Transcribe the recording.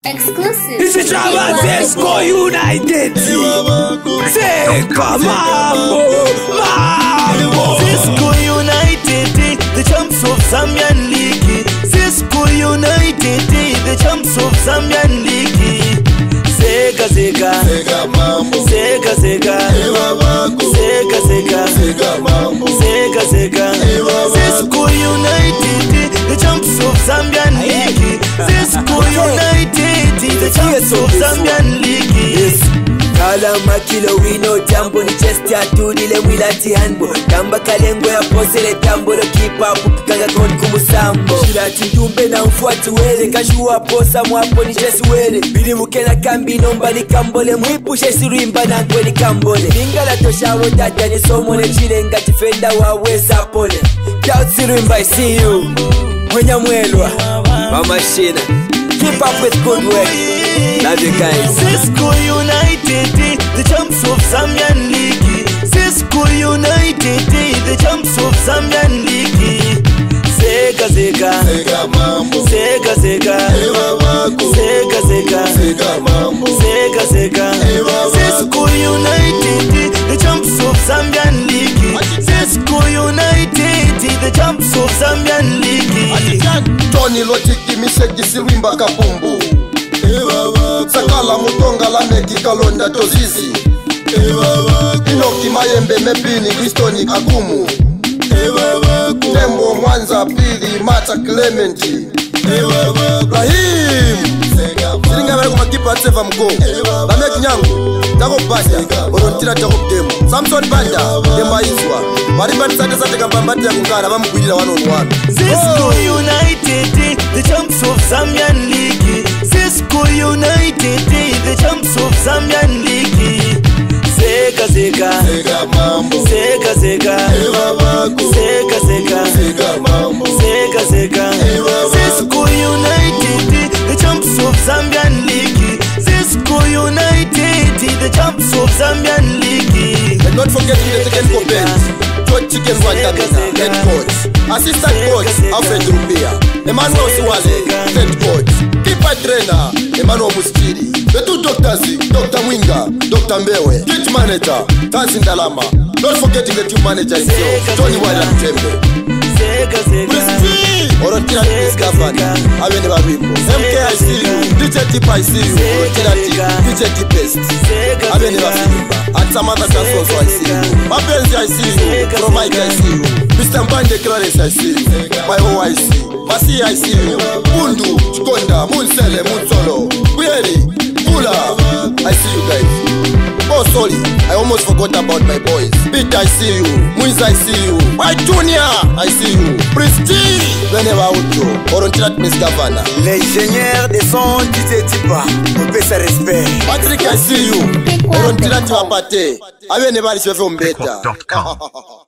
Exclusive. This is Chama Zesco United. Zeka Mambo. Zesco United, the champs of Zambian League. Zesco United, the champs of Zambian League. Zeka Zeka, Zeka Mambo, Zeka Zeka, Zeka Zeka, Zeka Mambo, Zeka Zeka. Zesco United, the champs of Zambian League. Zesco United, the champs of Zambian League. Kala makilo wino tambo ni chest ya tudile mwilati handbo Tamba kalengo ya posele tambo lo keep up kanga kon kumusambo Shirati ndumbe na mfuati wele Kashuwa posa mwapo ni jesi wele Bili mukena kambi nomba ni kambole Mwipushe siruimba na kwe ni kambole Lingala toshawo dada ni somone Chilenga tifenda wawe sapone Cloud siruimba I see you Mwenya mwelwa Mama Shina Keep up with good work. Love you guys. Zesco United, the champs of Zambian League. Zesco United, the champs of Zambian League. Zeka Zeka, Zeka Mambo, Zeka Zeka, Zeka Zeka, Zeka Mambo, Zeka Zeka. Zesco United, the champs of Zambian League. Zesco United, the champs of Zambian League. Tony Lotiki Miseki Sirimba Kapumbu, Sakala Mutonga Lameki Kalonda Tozizi, Inoki Mayembe Mepini Kristoni Akumu, Tembo Mwanza Pili Mata Clementi, Rahim Siringa Vare Kumakipa Atseva Mko, Lameki Nyangu, Tako Basta, Orontira Tako Demo, Samson Banda, Demba Iswa, Maribati Sate Sate Kampambati ya Kungara, Mamkwidila 1-on-1. Zesco United, the champs of Zambian League. Zesco United, the champs of Zambian League. Zeka Zeka, Zeka Mambo, Zeka Zeka, Zeka Zeka, Zeka Mambo, Zeka Zeka. Zesco United, the champs of Zambian League. Zesco United, the champs of Zambian League. And don't forget the second comment. Coach Chicken Wantamina, head coach. Assistant coach, Alfred Rupia. Emmanuel Siwale, head coach. Keeper trainer, Emmanuel Muskiri. The two doctors, Dr. Mwinga, Dr. Mbewe. Kit manager, Tansi Ndalama. Don't forget the team manager himself, Tony Wala Tembe. Zeka Zeka. Orotira Discovery, Aveni Babimbo. MK I see you, DJ Tip I see you. Orotira DJ Tip Best, Aveni Babimba. At some other transfers I see you. Mapenzi I see you, From Mike I see you. Mr. Mbande Clarence I see you. My O I see, Masi I see you. Bundu, Chikonda, Munsele, Munsolo. Kweli, Kula, I see you guys. Oh sorry, I almost forgot about my boys. Pete I see you, Muiz I see you. White Junior I see you. Prestige, Veneva Ucho, Orontirat Miss Gavana. L'ingénieur de son DJ Tipa, on peut se respect. Patrick I see you. Orontirat Wapate, Aveneva Liswefe Umbeta.